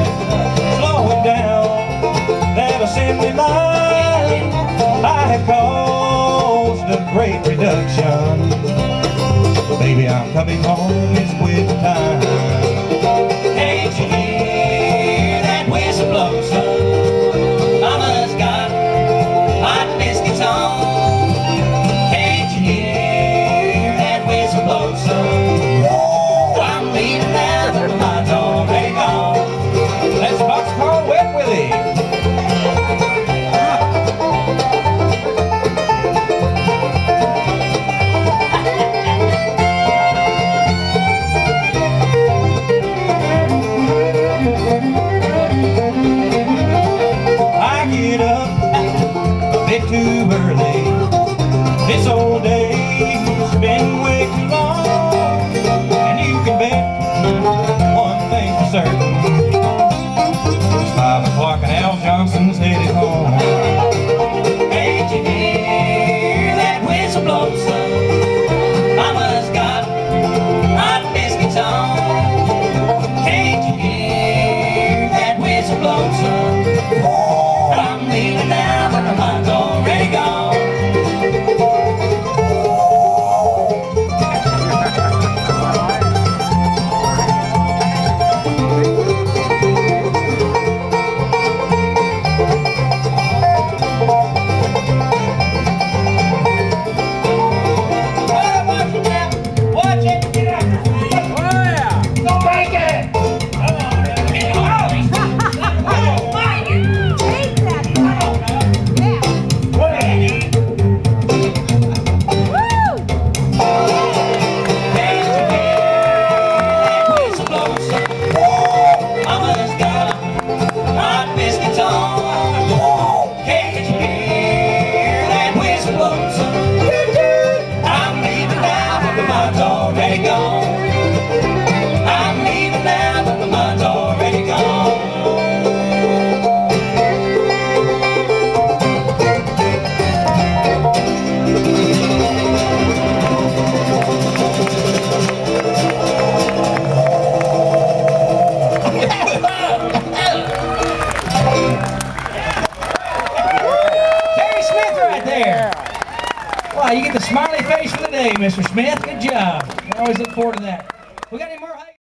slowing down that assembly line. I have caused a great reduction. Baby, I'm coming home, it's quit time. Can't you hear that whistle blow, son? Mama's got hot biscuits on. Can't you hear that whistle blow, son? I'm leaving now, but my mind's already gone. That's Boxcar Wet Willie. Too early. This old day's been way too long, and you can bet one thing's for certain: it's 5 o'clock and Al Johnson's headed home. Can't you hear that whistle blow, son? Mama's got hot biscuits on. Can't you hear that whistle blow, son? I'm leaving now, but my mind's already gone. Watch it, get out. Oh yeah! Go make it! Come on, get out. Already gone. I'm leaving now, but my mind's already gone. Terry Smith right there. Wow, you get the smiley face for the day, Mr. Smith. Good job. I always look forward to that. We got any more?